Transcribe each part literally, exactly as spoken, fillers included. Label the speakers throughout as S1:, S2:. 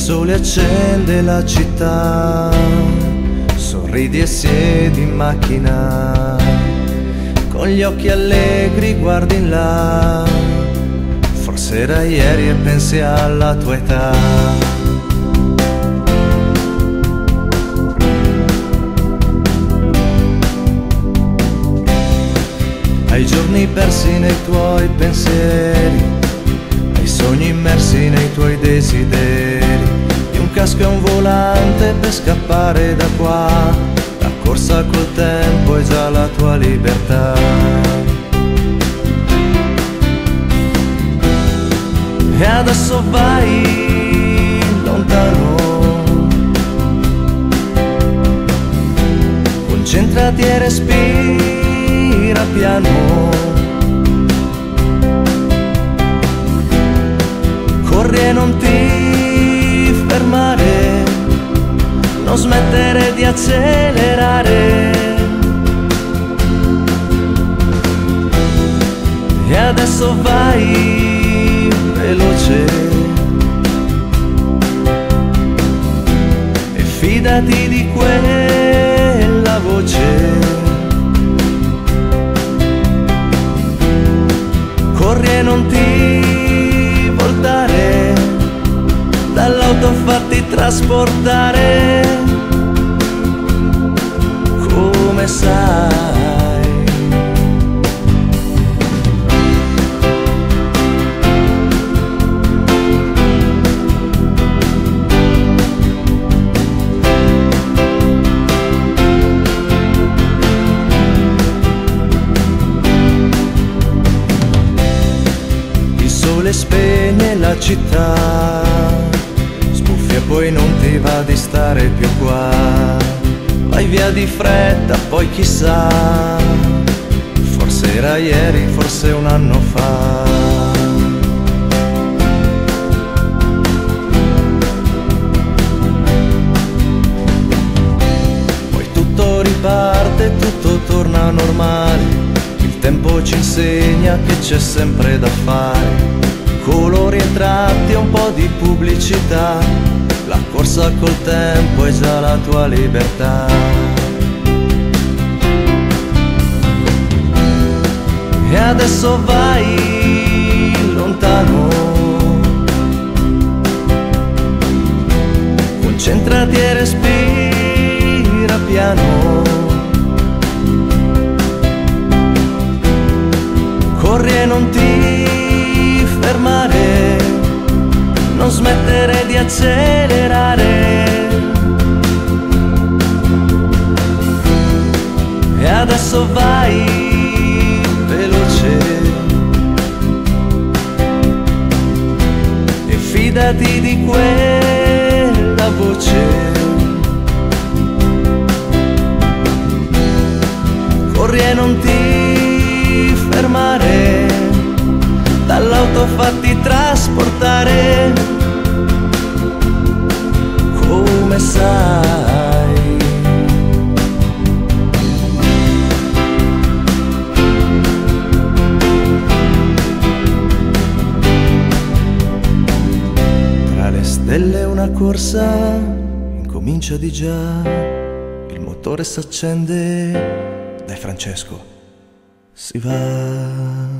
S1: sole accende la città, sorridi e siedi in macchina, con gli occhi allegri guardi in là, forse era ieri e pensi alla tua età. Ai giorni persi nei tuoi pensieri, ai sogni immersi nei tuoi desideri, di un casco e un volante per scappare da qua, la corsa col tempo è già la tua libertà. E adesso vai lontano, concentrati e respira piano, corri e non ti fermare, non smettere di accelerare. E adesso vai veloce e fidati di quella voce. Corri e non ti voltare, dall'auto fatti trasportare, come sai. Il sole spegne la città, sbuffia e poi non ti va di stare più qua, vai via di fretta, poi chissà, forse era ieri, forse un anno fa. Poi tutto riparte, tutto torna normale, il tempo ci insegna che c'è sempre da fare, colori e tratti e un po' di pubblicità, la corsa col tempo è già la tua libertà. E adesso vai lontano, concentrati e respira piano, corri e non ti fermare, non smettere di accelerare. E adesso vai veloce e fidati di quella voce. Corri e non ti fermare, dall'auto fatti trasportare, come sai. Tra le stelle una corsa incomincia di già, il motore s'accende, dai Francesco, si va.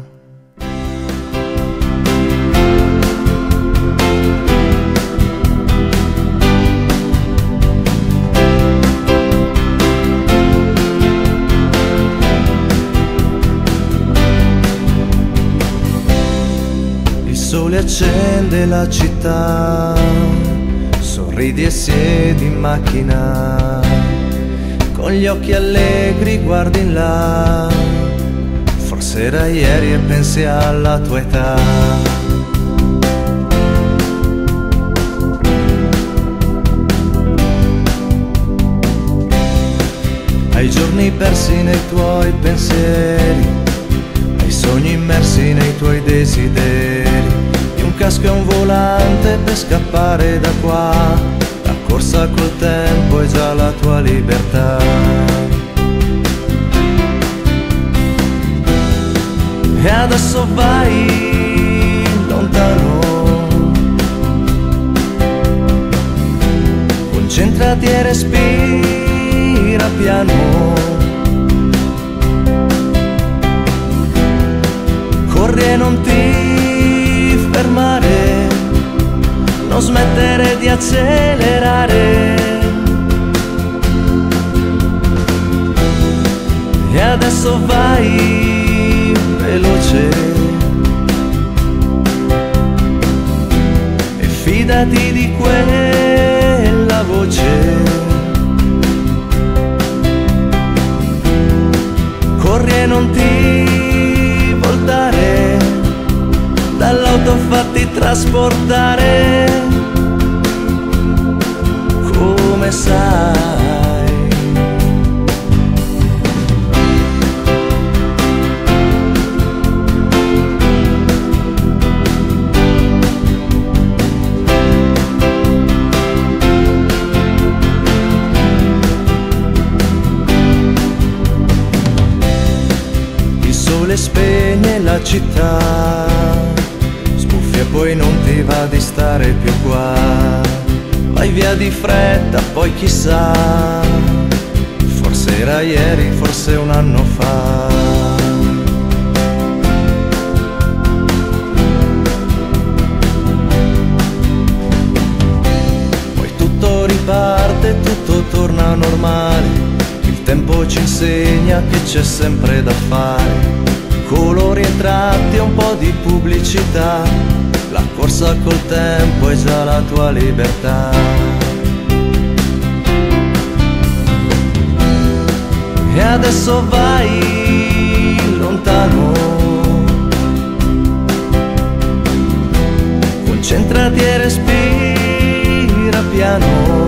S1: Il sole accende la città, sorridi e siedi in macchina, con gli occhi allegri guardi in là, forse era ieri e pensi alla tua età. Ai giorni persi nei tuoi pensieri, ai sogni immersi nei tuoi desideri, di un casco e un volante per scappare da qua, la corsa col tempo è già la tua libertà. E adesso vai lontano, Concentrati e respira piano. Corri e non ti fermare, non smettere di accelerare. E adesso vai veloce e fidati di quella voce. Corri e non ti voltare, dall'auto fatti trasportare. Come sai, il sole spegne la città, sbuffi e poi non ti va di stare più qua. Vai via di fretta, poi chissà, forse era ieri, forse un anno fa. Poi tutto riparte, tutto torna normale, il tempo ci insegna che c'è sempre da fare. Colori e tratti e un po' di pubblicità, la corsa col tempo è già la tua libertà. E adesso vai lontano, concentrati e respira piano.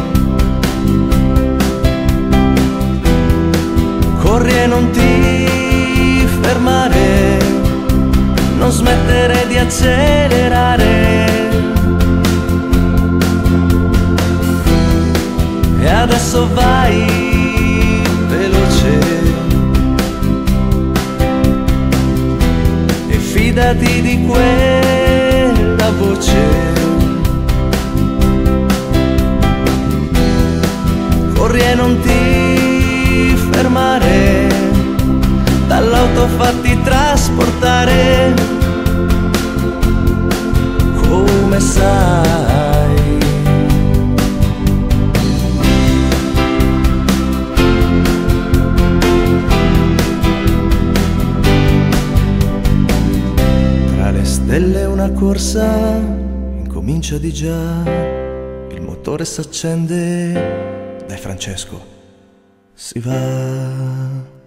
S1: Corri e non ti fermare, non smettere di accelerare. E adesso vai veloce e fidati di quella voce. Corri e non ti fermare, dall'auto fatti trasportare. Come sai, tra le stelle una corsa incomincia di già, il motore s'accende, dai Francesco, si va.